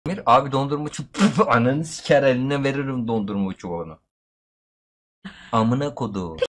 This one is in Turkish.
Abi dondurma çubuğu. Ananı siker eline veririm dondurma çubuğunu. Amına kodu.